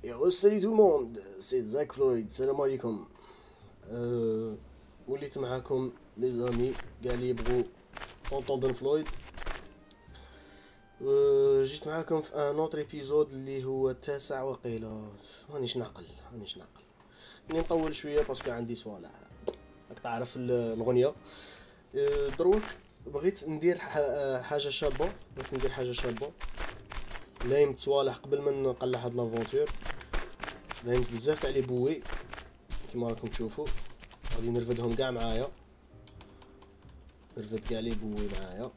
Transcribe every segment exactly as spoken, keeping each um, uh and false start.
يا سالي تو الموند، سي زاك فلويد. السلام عليكم. أه وليت معاكم لي زامي كاع لي يبغوا طونطون بن فلويد. أه جيت معاكم في ان اوتر ايبيزود اللي هو التاسع وقيله. هانيش نعقل هانيش نعقل اني نطول شويه باسكو عندي صوالح، راك تعرف الاغنيه. أه دروك بغيت ندير حاجه شابه، بغيت ندير حاجه شابه لايمت صوالح قبل ما نقلع هاد لافونتور. لايمت بزاف تاع لي بوي كيما راكم تشوفوا، غادي نرفدهم كاع معايا، نرفد كاع لي بوي معايا.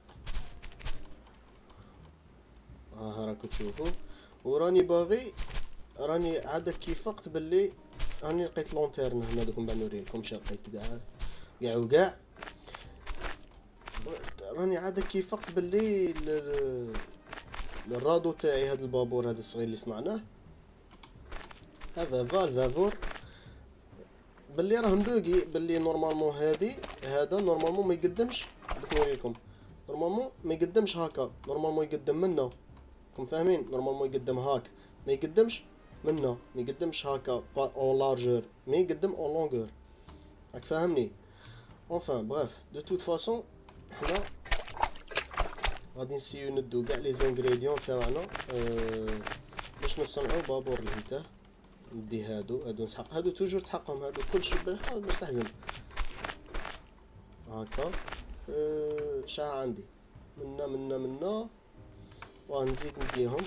ها راكم تشوفوا. وراني باغي، راني عاد كي فقت باللي راني لقيت لونتيرن هنا، دوك من بعد نوريلكم شنو لقيت كاع كاع وكاع. راني عاد كي فقت باللي الرادو تاعي هاد البابور هذا الصغير اللي صنعناه، هذا فال فافور، باللي راه مبوغي، باللي نورمالمون هادي هذا نورمالمون ما يقدمش. باش نوريكم نورمالمون ما يقدمش هكا، نورمالمون يقدم منا، راكم فاهمين؟ نورمالمون يقدم هاك، ما يقدمش منا، ما يقدمش هكا اون لارجور، ما يقدم اون لونغور، راك فاهمني؟ اونفان بغاف دو توت فاصون حنا غادي نسيو ندو كاع لي زانغريديون تاعنا أه باش نصنعو بابور الهيته. ندي هادو هادو نسحق، هادو توجور تحقهم، هادو كلشي باش تحزم هكا. أه شحال عندي منا منا منا ونزيد نديهم.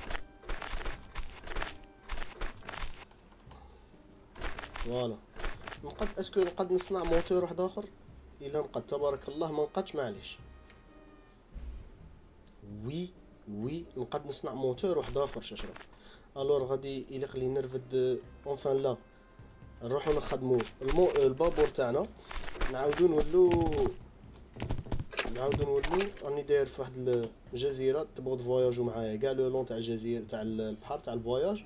فوالا. نقد اسكو نقد نصنع موتور واحد اخر؟ الا نقد تبارك الله، ما نقدش معليش. وي وي نقد نصنع موتور واحد اخر شاشرا. الور غادي يليق لي نرفد اونفان لا نروحو نخدمو المو... البابور تاعنا، نعاودو نولو نعاودو نولو. راني داير في واحد الجزيره، تبغوا تفواياجو معايا كاع لو لون تاع الجزيره تاع البحر تاع الفواياج،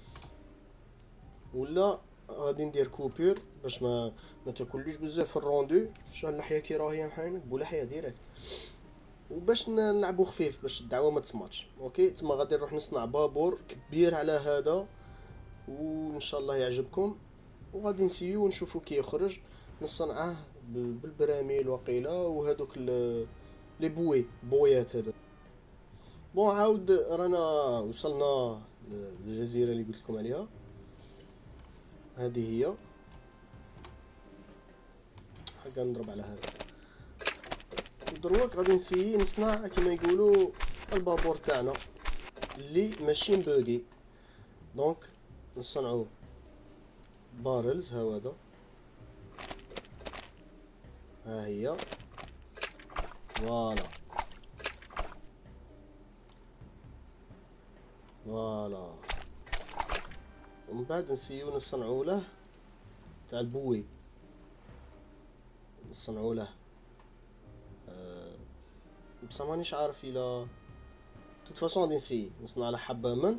ولا غادي ندير كوبور باش ما ما تاكلوش بزاف في الروندو. شحال اللحيه كي راهي محاينك بولحيه ديريكت، وباش نلعبو خفيف باش الدعوه ما تسمعش. اوكي تما غادي نروح نصنع بابور كبير على هذا، وان شاء الله يعجبكم. وغادي نسيو ونشوفو كي يخرج، نصنعه بالبراميل وقيله وهذوك لي بوي بويات هذو. بون عاود رانا وصلنا للجزيره اللي قلت لكم عليها، هذه هي. حقا نضرب على هذا. دروك غادي نسيي نصنع كما يقولوا البابور تاعنا اللي ماشي مبوغي. دونك نصنعو بارلز، ها هذا، ها هي. فوالا فوالا. ومن بعد نسيو نصنعو له تاع البوي، نصنعو له أه بصح مانيش عارف الا توت فاصون غادي نسيي نصنع له حبه من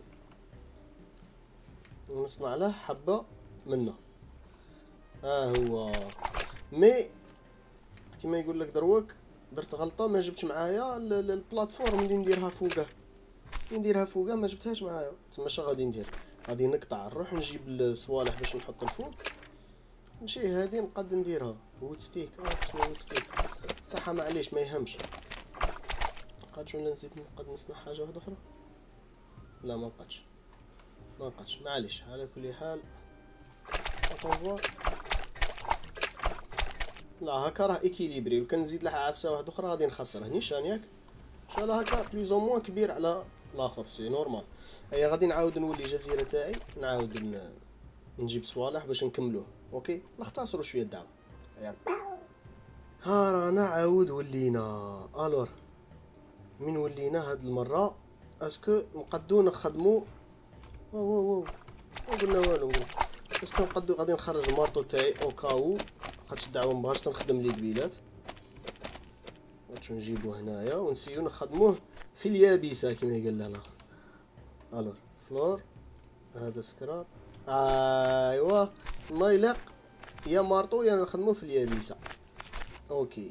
ونصنع له حبه منه. ها هو. مي كيما يقول لك دروك درت غلطه، ما جبتش معايا البلاتفورم اللي نديرها فوقه، اللي نديرها فوقه ما جبتهاش معايا. تما اش غادي ندير؟ غادي نقطع نروح نجيب الصوالح باش نحط الفوق. ماشي هادي نقد نديرها وود ستيك، اه وود ستيك صح، معليش ما يهمش. قادش ولا نسيت نقد نصنع حاجه واحده اخرى؟ لا ما بقاتش ما بقاتش معليش. على كل حال اطونفوا. لا هكا راه ايكيليبري، وكان نزيد لها عفسه واحده اخرى غادي نخسر. هني شانياك شحال هكا بليز او موان كبير على الاخر، سي نورمال. هيا غادي نعاود نولي جزيره تاعي، نعاود نجيب صوالح باش نكملوه. اوكي نختصروا شويه الدعوه. يعني ها رانا عاود ولينا. الور من ولينا هاد المره؟ اسكو نقدو نخدمو؟ واو واو واو قلنا والو. نقول اسكو نقدو غادي نخرج المارطو تاعي او كاو، خاطش الدعوه مبغاش تنخدم لي قبيلات. واش نجيبو هنايا ونسيو نخدموه في اليابسه كيما قال لنا. الور فلور، هذا سكراب، ايوا تما يليق يا مارطو يا نخدموه في اليابسه. اوكي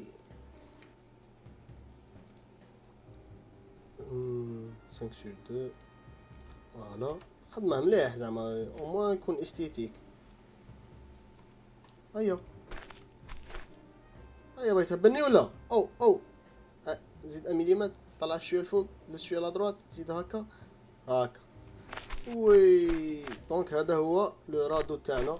خمسة سور اثنين. فوالا خدمه مليح زعما او موان يكون استيتيك. هيا هيا بغيت تهبني ولا او او أه. زيد ان مليمتر، طلع شويه الفوق، لز شويه لادروات، زيد هكا هكا. وي دونك هذا هو لو رادو تاعنا.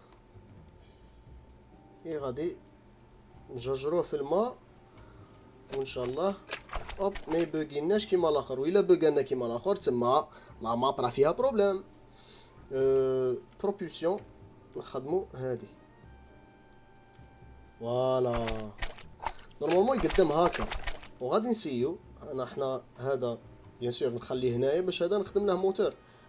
اي غادي نجرجروه في الماء وان شاء الله اوب ما يبوغيناش كيما الاخر. وإلا بوغانا كيما الاخر تما لا ماب راه فيها بروبليم. أه بروبولسيون نخدمو هادي فوالا نورمالمون يقدم هاكا. وغادي نسيو انا حنا هذا بيان سور نخليه هنايا باش هذا نخدم له موتور.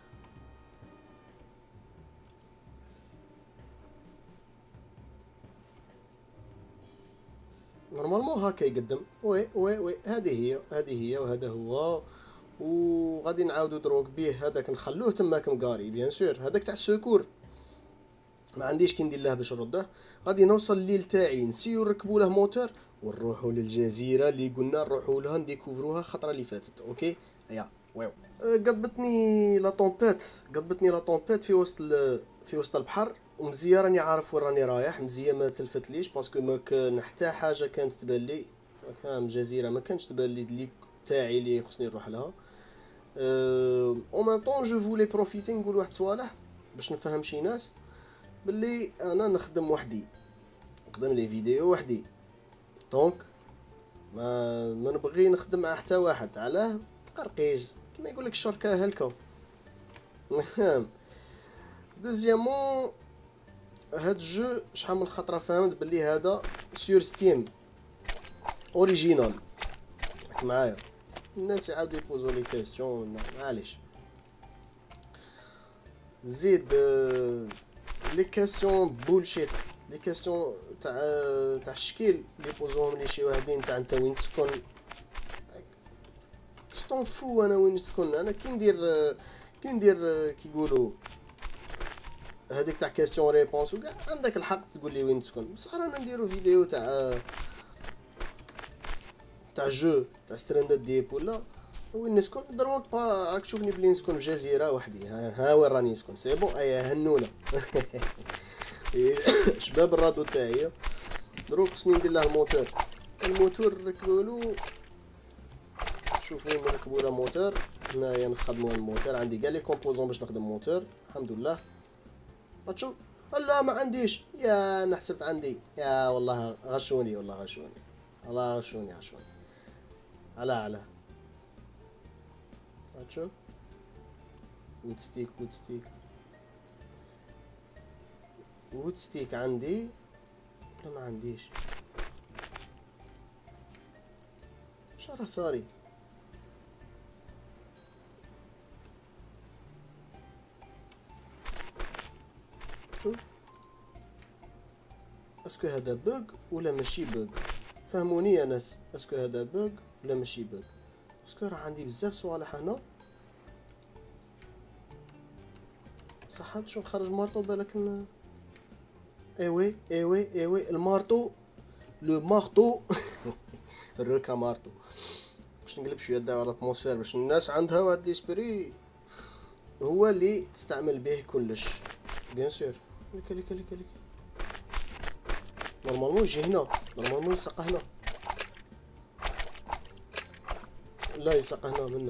نورمالمون هاكا يقدم. وي وي وي هذه هي هذه هي وهذا هو. وغادي نعاودو دروك بيه هذاك نخلوه تماك مقاري بيان سور. هذاك تاع السكور ما عنديش كي ندير له باش نرده. غادي نوصل الليل تاعي نسيو نركبوا له موتور ونروحوا للجزيره اللي قلنا نروحوا لها نديكوفروها الخطره اللي فاتت. اوكي هيا ويو. قضبتني لا طومبيت قضبتني لا طومبيت في وسط في وسط البحر. ومزيان راني عارف وين راني رايح. مزيان ما تلفتليش باسكو ما كان حتى حاجه كانت تبان لي. كان جزيره ما كانش تبان لي اللي تاعي اللي خصني نروح لها. او ميم طون جو فولي بروفيتي نقول واحد صوالح باش نفهم شي ناس باللي انا نخدم وحدي، نخدم لي فيديو وحدي. دونك ما ما نبغي نخدم مع حتى واحد. علاه قرقيج كيما يقول لك الشركه هلكو. دوزيامون هاد الجو شحال من خطره فهمت باللي هذا سور ستيم اوريجينال. معايا الناس يعاودوا يبوزو لي كيستيون معليش. زيد لي كيستيون بولشيت، لي كيستيون تاع تاع الشكيل اللي يبوزوهم لي شي واحدين تاع انت وين تسكن. كستون فو انا وين نسكن. انا كي ندير كي ندير كي يقولوا هذيك تاع كيستيون ريبونس وكاع عندك الحق تقول لي وين تسكن. بصح رانا نديرو فيديو تاع تاع جو تاع ستراندد ديب ولا وين نسكن. دروك راك تشوفني بلي نسكن في جزيره وحدي. ها, ها وين راني نسكن سي بون. ايا هنوله. شباب الرادو تاعي دروك خصني ندير له الموتور. الموتور ركبولو شوفوا نركبوا له موتور. هنايا نخدموا الموتور. عندي كاع لي كومبوزون باش نخدم موتور الحمد لله. تشوف لا ما عنديش. يا انا حسبت عندي. يا والله غشوني والله غشوني والله غشوني غشوني. على على تشوف وود ستيك وود ستيك وود ستيك عندي لا ما عنديش. شرا صاري شوف اسكو هذا بوغ ولا ماشي بوغ. فهموني يا ناس اسكو هذا بوغ ولا ماشي بوغ. اسكو راه عندي بزاف صوالح هنا. صح شو نخرج مارطو بالك ن... ايوي ايوي ايوي المارطو لو مارطو. الروكا مارطو باش نقلب شويه داو على الاتموسفير باش الناس عندها واحد ديسبري هو اللي تستعمل به كلش بيان سور. لك لك لك لك نورمالمون يجي هنا. نورمالمون يسقى هنا. لا يسقى هنا منا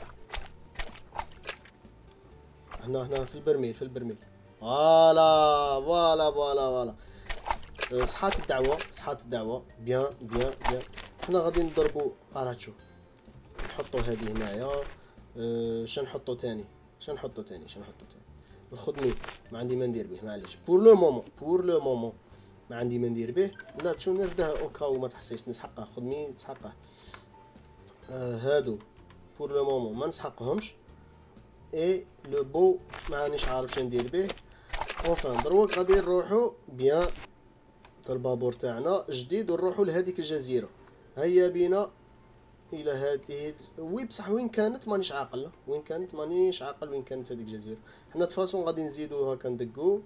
هنا هنا في البرميل في البرميل. فوالا فوالا فوالا فوالا. صحات الدعوة صحات الدعوة. بيان بيان بيان. حنا غادي نضربو راه تشوف نحطو هادي هنايا. أه شنو نحطو تاني شنو نحطو تاني شنو نحطو تاني. الخدمي ما عندي ما ندير به معليش. بور لو مومون بور لو مومون ما عندي ما ندير به. لا تشوف نرفده اوكاو ما تحسيش نسحقه. خدمي تسحقه. آه هادو بور لو مومون ما نسحقهمش. اي لو بو ما رانيش عارف شنو ندير به. اونفان دروك غادي نروحو بيان البابور تاعنا جديد ونروحو لهاديك الجزيره. هيا بينا الى هذه. وي بصح وين كانت مانيش عاقل. وين كانت مانيش عاقل وين كانت هذيك الجزيره. حنا تفاصون غادي نزيدو هكا ندقو.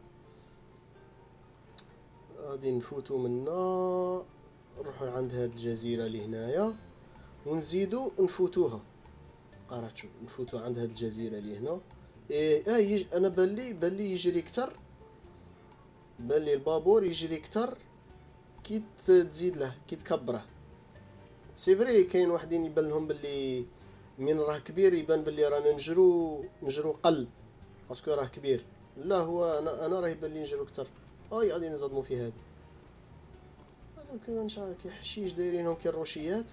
غادي نفوتو منا نروحو لعند هاد الجزيره اللي هنايا ونزيدو نفوتوها. قرات شوف نفوتو عند هاد الجزيره اللي هنا. ايه اه يج... انا باللي باللي يجري كتر، باللي البابور يجري كتر كي تزيد له كي تكبره. سي فري كاين واحدين يبان لهم باللي من راه كبير يبان باللي رانا نجرو نجرو قل باسكو راه كبير. لا هو انا انا راه يبان لي نجرو كتر. اي غادي نصدمو في هذه. هذوك نشا كي حشيش دايرينهم كي الروشيات.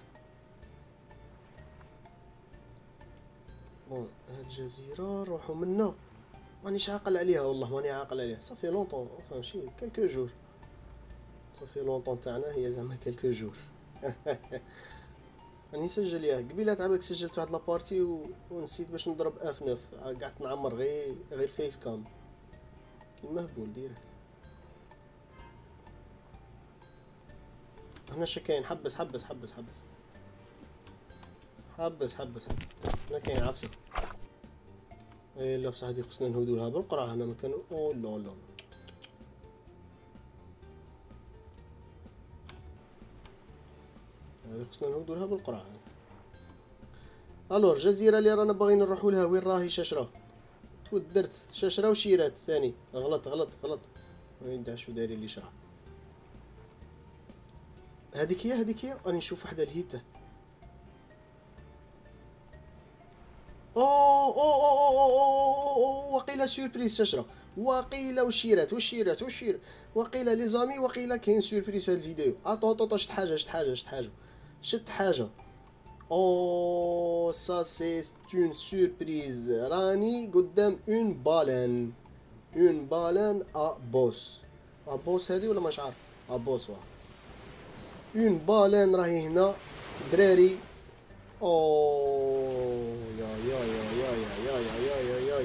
بون هاد الجزيره نروحو منا، مانيش عاقل عليها والله ماني عاقل عليها. صافي لونطون enfin ماشي كلكو جور، صافي لونطون تاعنا هي زعما كلكو جور. راني نسجل ياه قبيله تعبك سجلت واحد لابارتي و... ونسيت باش نضرب اف نوف، قعدت نعمر غير غير فيس كام كي مهبول ديريكت. هنا شكاين حبس حبس حبس حبس حبس حبس هنا كاين عفسه. اي لا بصح هادي خصنا نهودو لها بالقرعه هنا مكان. او لا لا هادي خصنا نهودو لها بالقرعه. الور الجزيره اللي رانا باغيين نروحو لها وين راهي؟ شاشره تودرت شاشره وشيرات ثاني. غلط غلط غلط وين شو دايرين لي شرع. هذيك هي هذيك هي راني نشوف وحده الهيته. اوه اوه اوه اوه وقيله سوربريز شاشره وقيله وشيرات وشيرات وشيرات وقيله لي زامي وقيله كاين سوربريز في هذا الفيديو. اطو اطو شفت حاجه شفت حاجه شفت حاجه شفت حاجه. اوه سا سي اون سوربريز. راني قدام اون بالان اون بالان ا بوس ا بوس هذه ولا مش عارف ا بوس واحد. اون بالان راهي هنا دراري. اوه يا يا يا يا يا يا يا يا يا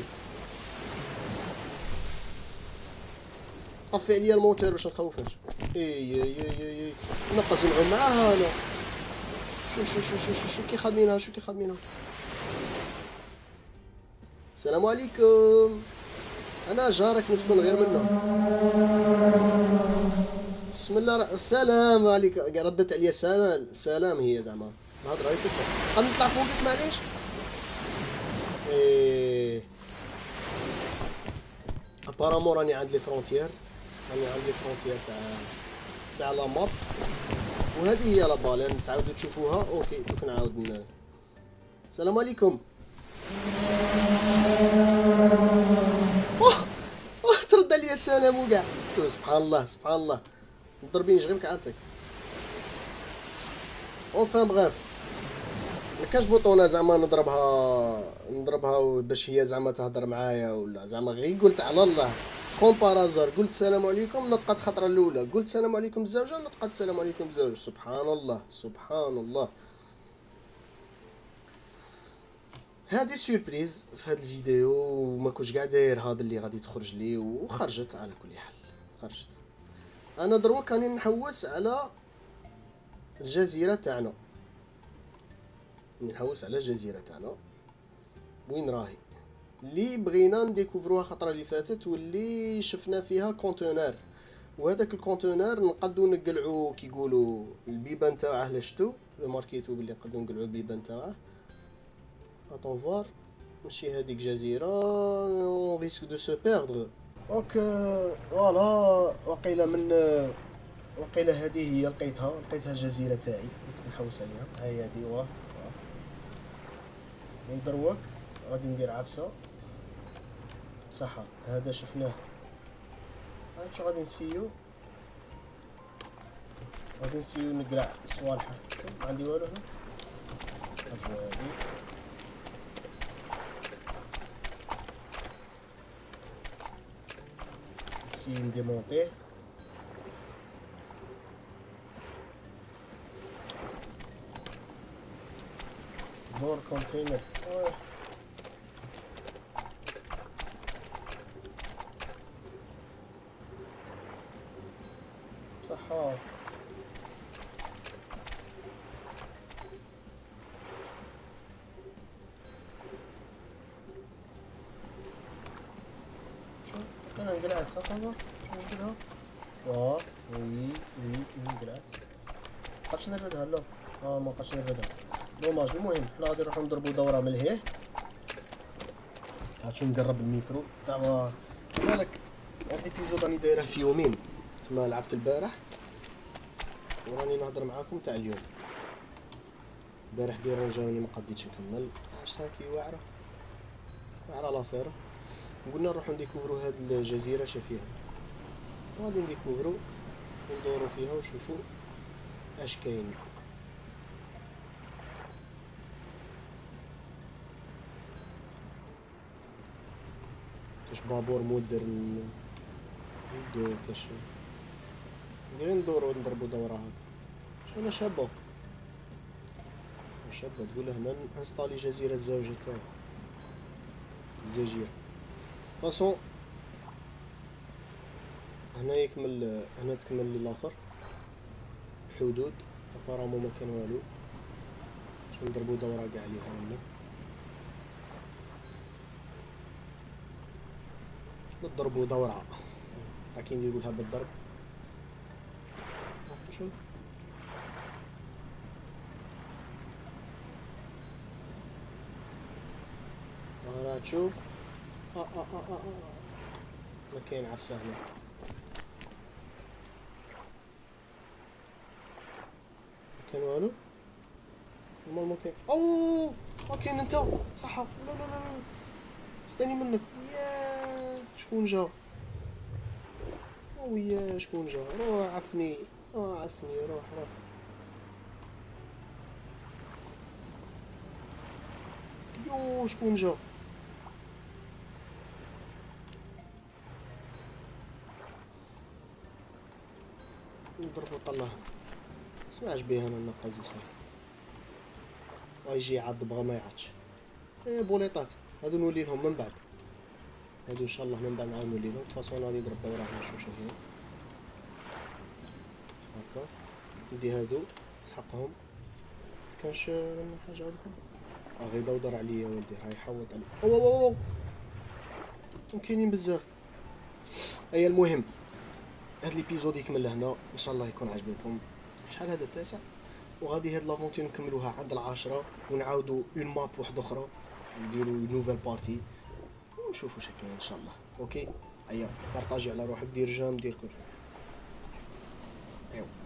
طفي عليا الموتور باش نخوفهاش. اي اي اي اي نقص نعوم معاها انا. شو شو شو شو شو شو كي خادمينها شو كي خادمينها. السلام عليكم انا جارك نسكن غير منه. بسم الله السلام عليك. ردت عليا السلام سلام هي زعما الهضره هاي تطلع. غادي نطلع فوقك معليش. ايه ابارامون راني عند لي فرونتيير راني عند لي فرونتيير تاع تاع لا ماب. وهذه هي لا بالين تعاودوا تشوفوها. اوكي دوك نعاود ن... السلام عليكم. اوه اوه ترد عليا السلام وكاع. سبحان الله سبحان الله مضربينش غير بكعلتك. اونفان بغاف مكاش بوطونه زعما نضربها نضربها باش هي زعما تهضر معايا ولا زعما غير قلت على الله كومبارازار قلت السلام عليكم نطقت خطره الاولى قلت السلام عليكم الزوجه نطقت السلام عليكم الزوج. سبحان الله سبحان الله. هذه سوربريز في هذا الفيديو وما كنتش قاعد دايرها باللي غادي تخرج لي وخرجت. على كل حال خرجت. انا دروك راني نحوس على الجزيره تاعنا نحوس على الجزيره تاعنا وين راهي اللي بغينا نديكوفروها خطره اللي فاتت واللي شفنا فيها كونتينر. وهذاك الكونتينر نقدو نقلعو كي يقولوا البيبان تاعه. لا شفتو لو ماركيتو بلي نقدو نقلعو البيبان تاعه. اتون فوار ماشي هذيك جزيره اون ريسك دو سو بيردر. دونك فوالا وقيله من وقيله هذه هي لقيتها لقيتها الجزيره تاعي نحوس عليها. هاي هذه واه دروك غادي ندير عفسه صح. هذا شفناه عرفت شو غادي نسيو غادي نسيو نقلع صوالحه. شوف ما عندي والو هنا. نرجعو هادي نسيو نديمونطيه. دور كونتينر صح. شو انا قلعت صح شو مش قدها. واه وي وي وي قلعت قدش نرفدها. لا اه ما قدش نرفدها دوماج. المهم حنا غادي نروحو نضربو دورة من لهيه هاتشو نقرب الميكرو تاع بالك. هاد الابيزود راني دايره في يومين، تما لعبت البارح وراني نهضر معاكم تاع اليوم. البارح ديرونجاوني ما قديتش نكمل، عشت هاكي واعره واعره لافير. قلنا نروحو نديكوفرو هاد الجزيره شا فيها، غادي نديكوفرو وندورو فيها ونشوفو اش كاين. كاش بابور مودرن ندو كاش غير ندورو نضربو دورة هاكا. شحال شابة شابة تقول هنا انستالي جزيرة الزوجة تاعي الزجيرة. فاصون هنا يكمل، هنا تكمل لي لاخر الحدود ابارامون ما كان والو. شو نضربو دورة قاع عليها هنا، نضربو دورة تا كي نديرولها بالضرب. شوف راه تشوف اه اه اه اه اه ما كاين عفسه هنا، ما كان والو. نورمال ما كاين. اوه ما كاين انت صح. لا لا لا لا خداني منك. يا شكون جا؟ ويا شكون جا؟ روح عفني اه عفني روح روح. يو شكون جا؟ نضربو طلع سمعش بيه انا نقز وصافي. ويجي يعض بغا ما يعطش. ايه بوليطات هادو نولي لهم من بعد، هادو ان شاء الله من بعد نعاود نولي لهم. تفاصون غادي نضرب دورة هنا شوف شنو هي هاكا. ندي هادو نسحقهم. كانش لنا حاجة هادوك اه غي يدور عليا ولدي راه يحوط علي. او او او كاينين بزاف. اي المهم هاد ليبيزود يكمل لهنا، ان شاء الله يكون عجبكم. شحال هذا التاسع، وغادي هاد لافونتور نكملوها عند العاشرة ونعاودو اون ماب واحدة اخرى نديرو نوفيل بارتي ونشوفو شكاين ان شاء الله. اوكي ايا بارطاجي على روحك، دير جام دير كل حاجة. ايوا.